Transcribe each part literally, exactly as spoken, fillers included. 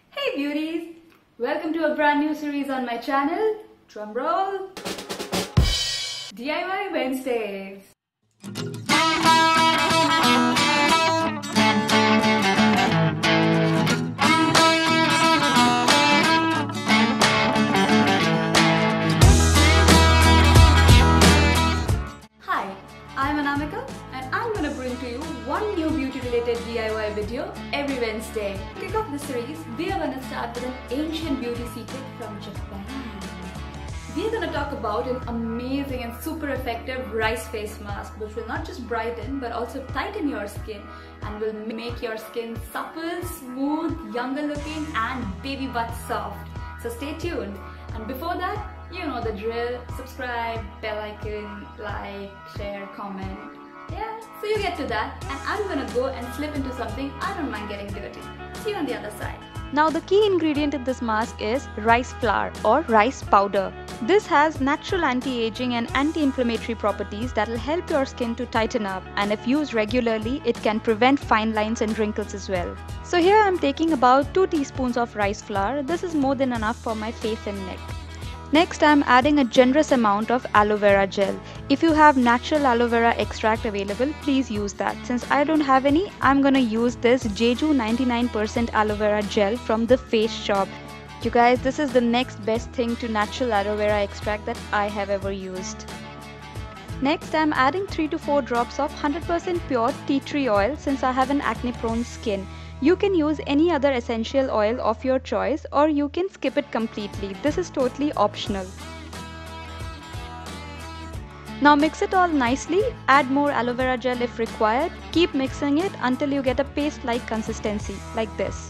Hey beauties! Welcome to a brand new series on my channel. Drum roll! D I Y Wednesdays. Hi, I'm Anamika and I'm gonna bring to you one new beauty related D I Y video every Wednesday. To kick off the series, we are gonna start with an ancient beauty secret from Japan. We are gonna talk about an amazing and super effective rice face mask which will not just brighten but also tighten your skin and will make your skin supple, smooth, younger looking and baby butt soft. So stay tuned. And before that, you know the drill. Subscribe, bell icon, like, share, comment. Yeah, so you get to that and I'm gonna go and slip into something I don't mind getting dirty. See you on the other side. Now the key ingredient in this mask is rice flour or rice powder. This has natural anti-aging and anti-inflammatory properties that will help your skin to tighten up, and if used regularly it can prevent fine lines and wrinkles as well. So here I am taking about two teaspoons of rice flour. This is more than enough for my face and neck. Next I am adding a generous amount of aloe vera gel. If you have natural aloe vera extract available, please use that. Since I don't have any, I'm gonna use this Jeju ninety-nine percent aloe vera gel from the Face Shop. You guys, this is the next best thing to natural aloe vera extract that I have ever used. Next I am adding three to four drops of one hundred percent pure tea tree oil since I have an acne prone skin. You can use any other essential oil of your choice or you can skip it completely. This is totally optional. Now mix it all nicely, add more aloe vera gel if required, keep mixing it until you get a paste-like consistency, like this.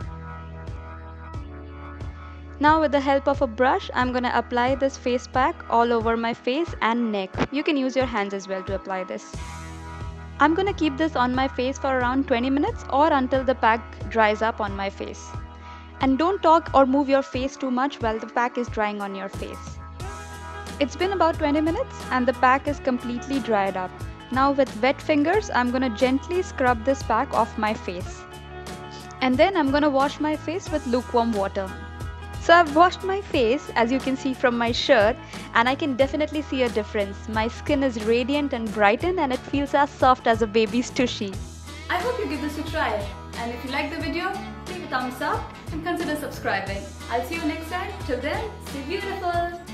Now with the help of a brush, I'm gonna apply this face pack all over my face and neck. You can use your hands as well to apply this. I'm gonna keep this on my face for around twenty minutes or until the pack dries up on my face. And don't talk or move your face too much while the pack is drying on your face. It's been about twenty minutes and the pack is completely dried up. Now with wet fingers, I'm gonna gently scrub this pack off my face. And then I'm gonna wash my face with lukewarm water. So I've washed my face, as you can see from my shirt, and I can definitely see a difference. My skin is radiant and brightened and it feels as soft as a baby's tushy. I hope you give this a try. And if you like the video, leave a thumbs up and consider subscribing. I'll see you next time. Till then, stay beautiful.